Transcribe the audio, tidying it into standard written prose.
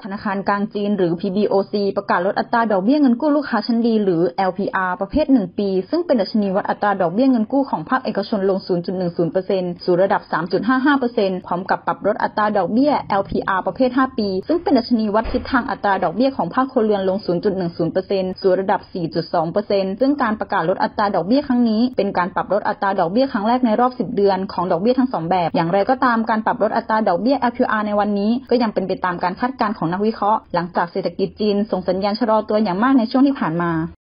ธนาคารกลางจีนหรือ PBOC ประกาศลดอัตราดอกเบี้ยเงินกู้ลูกค้าชั้นดีหรือ LPR ประเภท1ปีซึ่งเป็นดัชนีวัดอัตราดอกเบี้ยเงินกู้ของภาคเอกชนลง 0.10% สู่ระดับ 3.55% พร้อมกับปรับลดอัตราดอกเบี้ย LPR ประเภท5ปีซึ่งเป็นดัชนีวัดทิศทางอัตราดอกเบี้ยของภาคครัวเรือนลง 0.10% สู่ระดับ 4.2% ซึ่งการประกาศลดอัตราดอกเบี้ยครั้งนี้เป็นการปรับลดอัตราดอกเบี้ยครั้งแรกในรอบ10เดือนของดอกเบี้ยทั้ง2แบบอย่างไรก็ตามการปรับลดอัตราดอกเบี้ย LPR ในวันนี้ก็ยังเป็นไปตามการคาดการณ์ของนักวิเคราะห์หลังจากเศรษฐกิจจีนส่งสัญญาณชะลอตัวอย่างมากในช่วงที่ผ่านมา